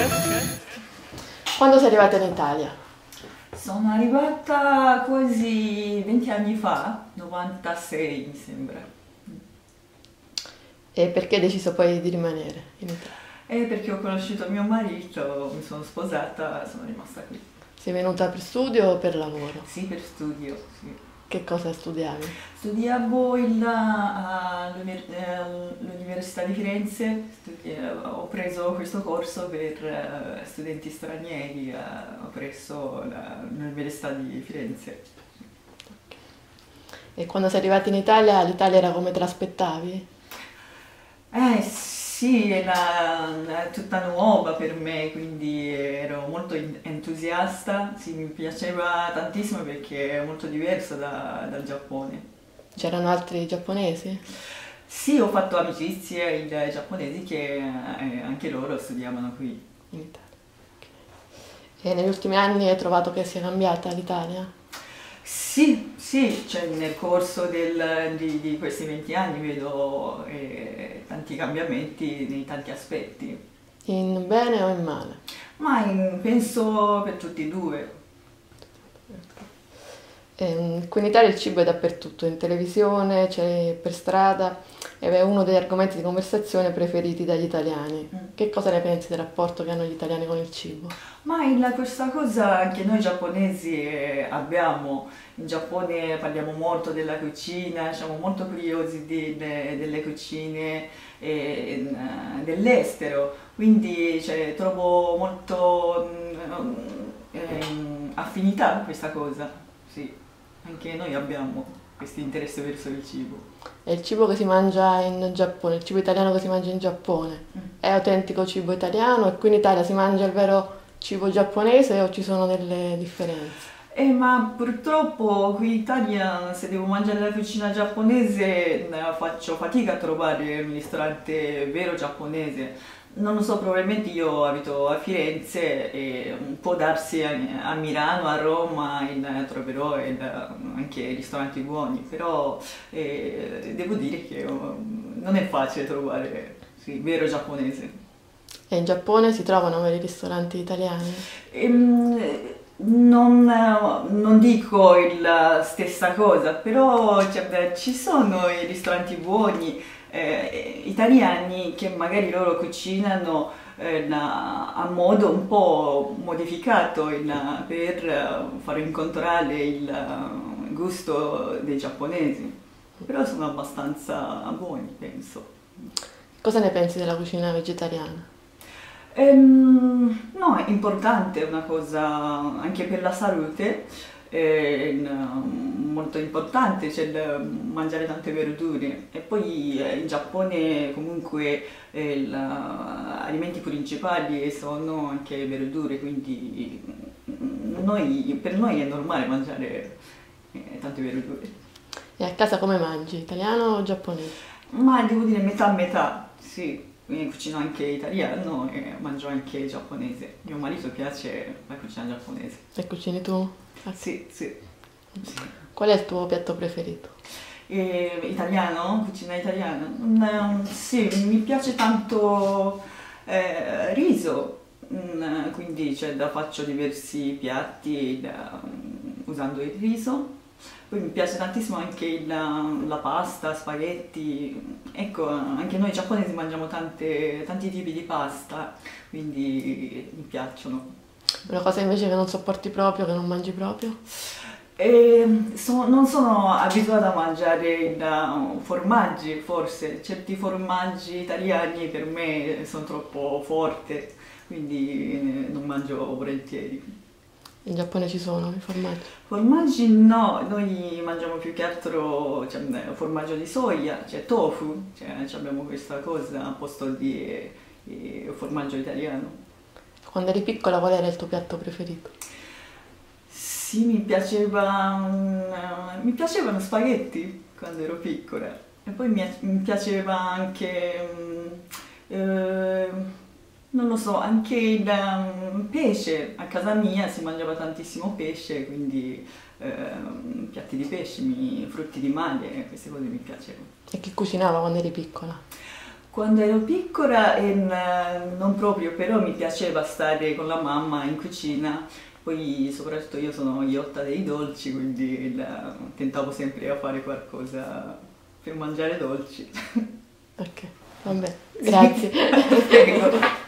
Quando sei arrivata in Italia? Sono arrivata quasi 20 anni fa, 96 mi sembra. E perché hai deciso poi di rimanere in Italia? Perché ho conosciuto mio marito, mi sono sposata, sono rimasta qui. Sei venuta per studio o per lavoro? Sì, per studio, sì. Che cosa studiavi? Studiavo all'Università di Firenze, ho preso questo corso per studenti stranieri presso l'Università di Firenze. E quando sei arrivata in Italia, l'Italia era come te l'aspettavi? Sì, è tutta nuova per me, quindi ero molto entusiasta, sì, mi piaceva tantissimo perché è molto diverso dal Giappone. C'erano altri giapponesi Sì, ho fatto amicizie giapponesi che anche loro studiavano qui. in Italia? Ok. E negli ultimi anni hai trovato che sia cambiata l'Italia? Sì, sì, cioè nel corso di questi 20 anni vedo tanti cambiamenti nei tanti aspetti, In bene o in male? ma penso per tutti e due. Qui in Italia il cibo è dappertutto, in televisione, c'è per strada, ed è uno degli argomenti di conversazione preferiti dagli italiani. Che cosa ne pensi del rapporto che hanno gli italiani con il cibo? Ma questa cosa anche noi giapponesi abbiamo, in Giappone parliamo molto della cucina, siamo molto curiosi delle cucine dell'estero, quindi cioè, trovo molto affinità questa cosa, sì, anche noi abbiamo questo interesse verso il cibo. È il cibo che si mangia in Giappone, il cibo italiano che si mangia in Giappone. È autentico cibo italiano e qui in Italia si mangia il vero cibo giapponese o ci sono delle differenze? Ma purtroppo qui in Italia se devo mangiare la cucina giapponese faccio fatica a trovare un ristorante vero giapponese. Non lo so, probabilmente io abito a Firenze e può darsi a Milano, a Roma troverò anche ristoranti buoni, però devo dire che non è facile trovare sì, vero giapponese. E in Giappone si trovano veri ristoranti italiani? Non dico la stessa cosa, però cioè, beh, ci sono i ristoranti buoni italiani che magari loro cucinano a modo un po' modificato per far incontrare il gusto dei giapponesi, però sono abbastanza buoni, penso. Cosa ne pensi della cucina vegetariana? No, è importante, è una cosa anche per la salute, è molto importante, cioè mangiare tante verdure. E poi in Giappone comunque gli alimenti principali sono anche verdure, quindi per noi è normale mangiare tante verdure. E a casa come mangi? Italiano o giapponese? Ma devo dire metà a metà, sì. Quindi cucino anche italiano e mangio anche giapponese. Mio marito piace la cucina giapponese. E cucini tu? Sì, sì. Sì. Qual è il tuo piatto preferito? Italiano? Cucina italiana? Sì, mi piace tanto riso, quindi cioè, faccio diversi piatti usando il riso. Poi mi piace tantissimo anche la pasta, spaghetti. Ecco, anche noi giapponesi mangiamo tanti tipi di pasta, quindi mi piacciono. Una cosa invece che non sopporti proprio, che non mangi proprio? Non sono abituata a mangiare formaggi, forse. Certi formaggi italiani per me sono troppo forti, quindi non mangio volentieri. In Giappone ci sono i formaggi. Formaggi no, noi mangiamo più che altro cioè, formaggio di soia, cioè tofu, cioè, abbiamo questa cosa a posto di formaggio italiano. Quando eri piccola qual era il tuo piatto preferito? Sì, mi piacevano spaghetti quando ero piccola e poi mi piaceva anche, non lo so, anche il pesce. A casa mia si mangiava tantissimo pesce, quindi piatti di pesce, frutti di mare, queste cose mi piacevano. E chi cucinava quando eri piccola? Quando ero piccola non proprio, però mi piaceva stare con la mamma in cucina, poi soprattutto io sono iotta dei dolci, quindi tentavo sempre a fare qualcosa per mangiare dolci. Ok, vabbè, grazie. Prego.